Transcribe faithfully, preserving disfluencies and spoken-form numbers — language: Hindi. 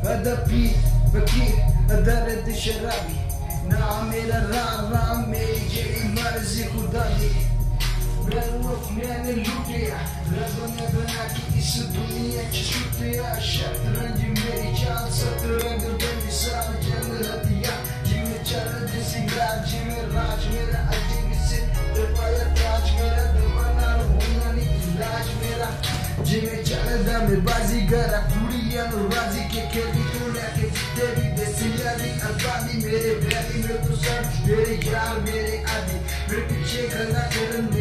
अदबी फकीर दर्द शराबी ना मेरा राम राम मेरी जेरी मर्जी खुदा दी मैंने लूट लिया रब ने बना के इस दुनिया की शुक्रिया शतरंज मेरी जान शतरंज बेमिसाल जंग हथियार जिम्मे चल जैसी राज जिम्मे राज मेरा अजीब से दबाया ताज मेरा दबाना होना नहीं इलाज मेरा जिम्मे चल दमे बाजी गरा कुड़िया नो राजी के खेली तो लेके तेरी देसी यादी आबादी मेरे बैली में तो सब मेरे यार मेरे आदि मेरे पीछे खड़ा करन